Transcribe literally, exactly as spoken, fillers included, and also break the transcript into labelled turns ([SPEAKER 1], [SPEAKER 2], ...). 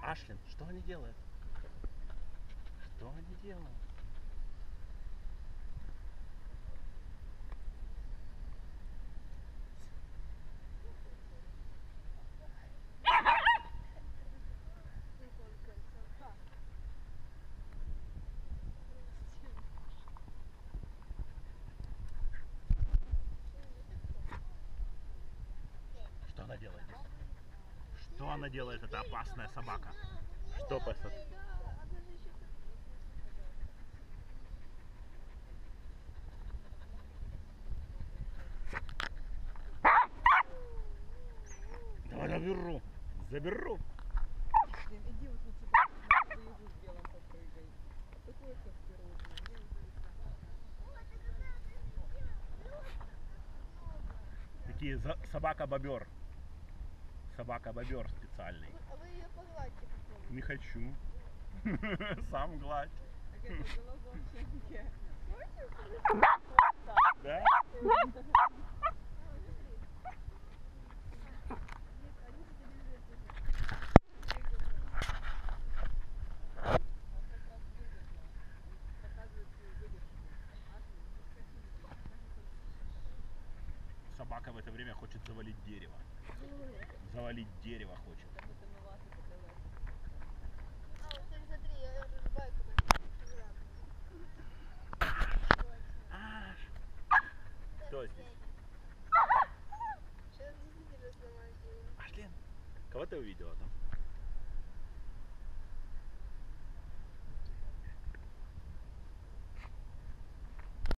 [SPEAKER 1] Ашлин, что они делают? Что они делают? Что она делает здесь? Что она делает, эта опасная собака? Что пасет? Давай заберу. Заберу.
[SPEAKER 2] Блин, иди вот на тебя, на твоего с белым попрыгай. Такой как пирожный.
[SPEAKER 1] Такие за... собака-бобер. Собака-бобер специальный.
[SPEAKER 3] А вы ее погладьте попробуйте.
[SPEAKER 1] Не хочу. Сам гладь.
[SPEAKER 2] Так это головоломки.
[SPEAKER 1] Да? Собака в это время хочет завалить дерево. Завалить дерево хочет.
[SPEAKER 3] А, вот смотри, смотри, я уже байку
[SPEAKER 1] Кто здесь?
[SPEAKER 3] Сейчас действительно сломаю дерево.
[SPEAKER 1] Ашлин, кого ты увидела там?